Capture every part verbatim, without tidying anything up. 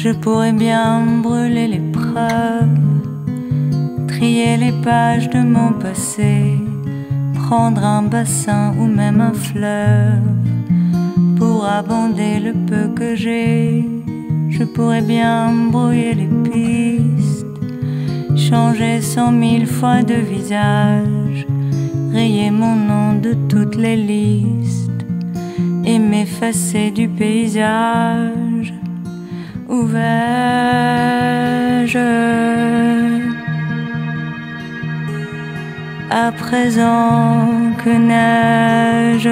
Je pourrais bien brûler les preuves, trier les pages de mon passé, prendre un bassin ou même un fleuve pour abonder le peu que j'ai. Je pourrais bien brouiller les pistes, changer cent mille fois de visage, rayer mon nom de toutes les listes et m'effacer du paysage. Où vais-je à présent que neige?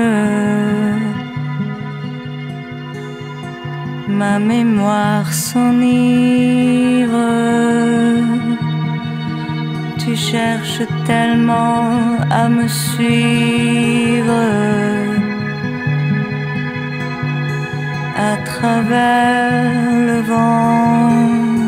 Ma mémoire s'enivre. Tu cherches tellement à me suivre à travers le vent.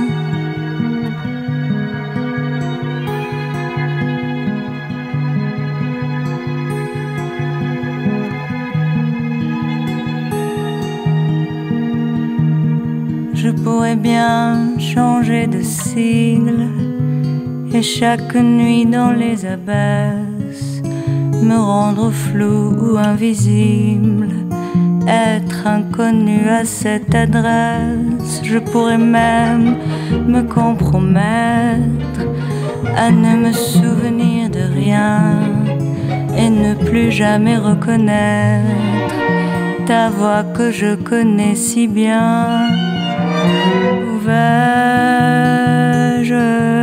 Je pourrais bien changer de sigle et chaque nuit dans les abysses me rendre flou ou invisible, être inconnu à cette adresse. Je pourrais même me compromettre à ne me souvenir de rien et ne plus jamais reconnaître ta voix que je connais si bien. Où vais-je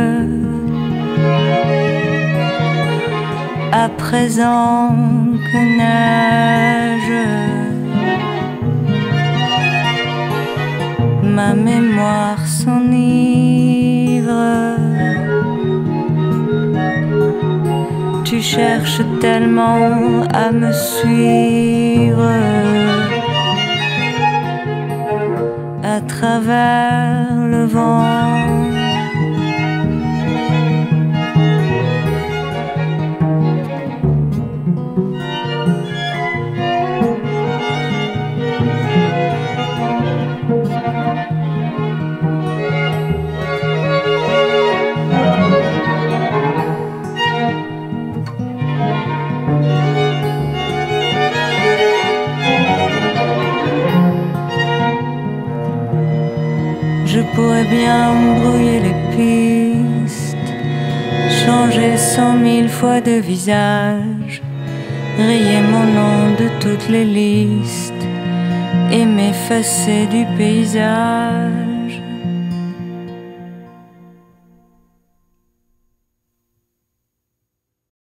à présent que neige? Ma mémoire s'enivre. Tu cherches tellement à me suivre à travers le vent. Je pourrais bien brouiller les pistes, changer cent mille fois de visage, rayer mon nom de toutes les listes et m'effacer du paysage.